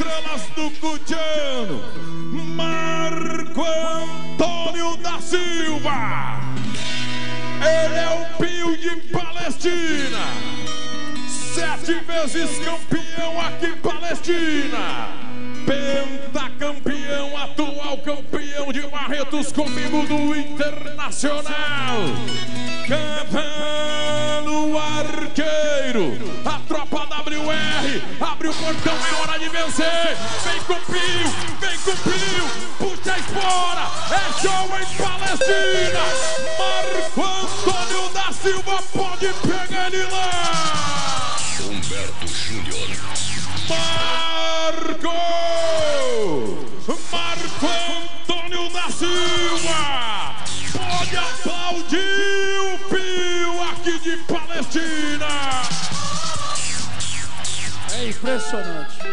estrelas do Cutiano, Marco Antônio da Silva. Ele é o Pio de Palestina, 7 vezes campeão aqui em Palestina, pentacampeão, atual campeão de Barretos, comigo do Internacional. Cavalo Arqueiro, a tropa WR, abre o portão, é hora de vencer. Vem com o Pio, puxa a espora, é show em Palestina. Marco Antônio da Silva, pode pegar ele lá. Humberto Júnior. Marco Antônio da Silva, pode aplaudir o Pio aqui de Palestina. É impressionante.